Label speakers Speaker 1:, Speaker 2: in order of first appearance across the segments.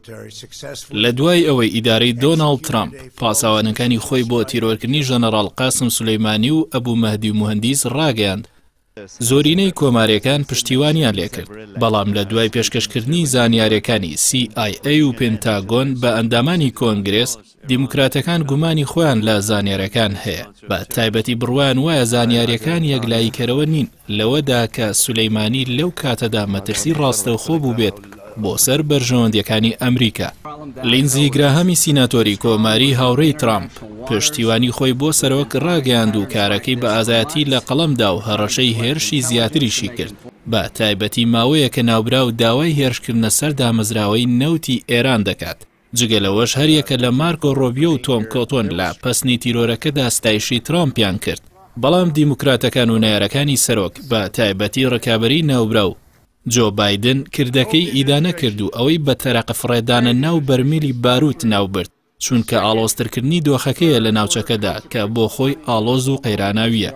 Speaker 1: لە دوای ئەوەی ئیدارەی دۆناڵد ترامپ پاسەوانەکانی خۆی بۆ تیرۆرکردنی ژەنەڕاڵ قاسم سولەیمانی و ئەبوو مەهدی موهەندیس ڕاگەیاند، زۆرینەی کۆمارەکان پشتیوانیان لێکرد، بەڵام لە دوای پێشکەشکردنی زانیاریەکانی CIA و پێنتاگۆن بە ئەندامانی کۆنگرێس، دیموکراتەکان گومانی خۆیان لە زانیاریەکان هەیە، بە تایبەتی بڕوایان وایە زانیاریەکان یەکلاییکەرەوە نین لەوەدا کە سولەیمانی لەو کاتەدا مەترسی ڕاستەوخۆ بوو بێت بۆ سەر بەرژەوەندیەکانی ئەمریکا. لیندزی گراهەمی سیناتۆری کۆماری هاوڕێی ترامپ پشتیوانی خۆی بۆ سەرۆک ڕاگەیاند و کارەکەی بە ئازایەتی لە قەڵەمدا و هەڕەشەی هێرشی زیاتریشی کرد، بە تایبەتی ماوەیە کە ناوبرا و داوای هێرشکردنە سەر دامەزراوەی نەوتی ئێران دەکات. جگەلەوەش هەریەکە لە مارکۆ ڕۆبیۆ و تۆم کۆتۆن لە پەسنی تیرۆرەکەدا ستایشی ترامپیان کرد، بەڵام دیموکراتەکان و نایارەکانی سەرۆک بە تایبەتی ڕکابەری ناوبرا و جۆ بایدن کردەکەی ئیدانە کرد و ئەوەی بە تەرەقە فڕێدانە ناو بەرمیلی باروت ناوبرد، چونکە ئاڵۆزترکردنی دۆخەکەیە لە ناوچەکەدا کە بۆ خۆی ئاڵۆز و قەیراناویە.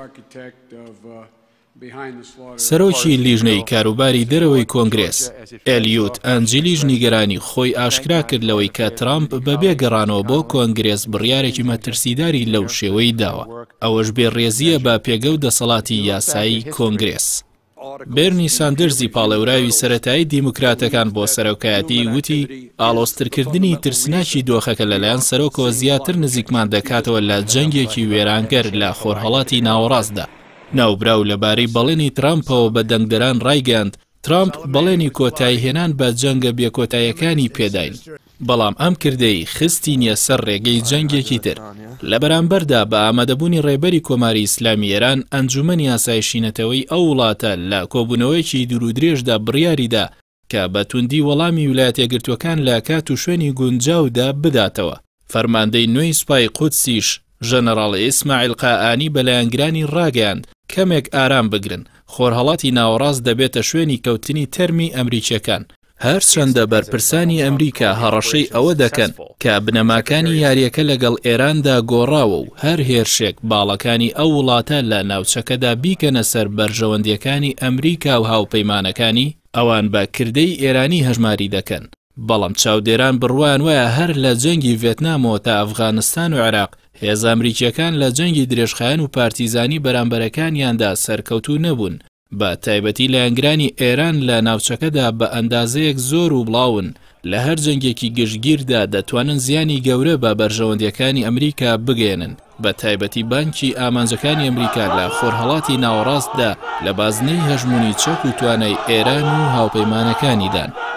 Speaker 1: سەرۆکی لیژنەی کاروباری دەرەوەی کۆنگرێس ئەلیوت ئەنجلیش نیگەرانی خۆی ئاشکرا کرد لەوەی کە ترامپ بەبێ گەڕانەوە بۆ کۆنگرێس بڕیارێکی مەترسیداری لەو شێوەی داوە، ئەوەش بێڕێزیە بە پێگە و دەسەڵاتی یاسایی کۆنگرێس. بێرنی ساندرزی پاڵێوراوی سەرەتایی دیموکراتەکان بۆ سەرۆکایەتی وتی ئاڵۆزترکردنی ترسناکی دۆخەکە لەلایەن سەرۆکەوە زیاتر نزیکمان دەکاتەوە لە جەنگێکی وێرانگەر لە خۆرهەڵاتی ناوەڕاستدا. ناوبراو لەبارەی بەڵێنی ترامپەوە بە دەنگدەران ڕایگەاند ترامپ بەڵێنی کۆتایی هێنان بە جەنگە بێکۆتاییەکانی پێداین، بەڵام ئەم کردەی خستی نییە سەر ڕێگەی جەنگێکی تر. لە بەرامبەردا بە ئامادەبوونی ڕێبەری کۆماری ئیسلامی ئێران، ئەنجومەنی یاسایشینەتەوەی ئەو وڵاتە لە کۆبوونەوەیکی دوورودرێژدا بڕیاریدا کە بە توندی وەڵامی ویلایەتە یەکگرتووەکان لە کات و شوێنی گونجاودا بداتەوە. فەرماندەی نوێی سوپای قودسیش ژەنەڕاڵ ئیسماعیل قائانی بەلایەنگرانی ڕاگەیاند کەمێک ئارام بگرن، خۆرهەڵاتی ناوەڕاست دەبێتە شوێنی کەوتنی تەرمی ئەمریکیەکان. هەرچەندە بەرپرسانی ئەمریکا هەڕەشەی ئەوە دەکەن کە بنەماکانی یاریەکە لەگەڵ ئێراندا گۆڕاوە و هەر هێرشێک باڵەکانی ئەو وڵاتە لە ناوچەکەدا بیکەنە سەر بەرژەوەندیەکانی ئەمریکا و هاوپەیمانەکانی، ئەوان بە کردەی ئێرانی هەژماری دەکەن. بەڵام چاودێران بڕوایان وایە هەر لە جەنگی ڤێتنامەوە تا ئەفغانستان و عێراق هێز ئەمریکیەکان لە جەنگی درێژخایەن و پارتیزانی بەرامبەرەکانیاندا سەرکەوتوو نەبوون، بە تایبەتی لایەنگرانی ئێران لە ناوچەکەدا بە ئەندازەیەک زۆر و بڵاون لە هەر جەنگێکی گشتگیردا دەتوانن زیانی گەورە بە بەرژەوەندیەکانی ئەمریکا بگێنن، بە تایبەتی بانکی ئامانجەکانی ئەمریکا لە خۆرهەڵاتی ناوەڕاستدا لە بازنەی هەژمونی چەک و توانای ئێران و هاوپەیمانەکانیدان.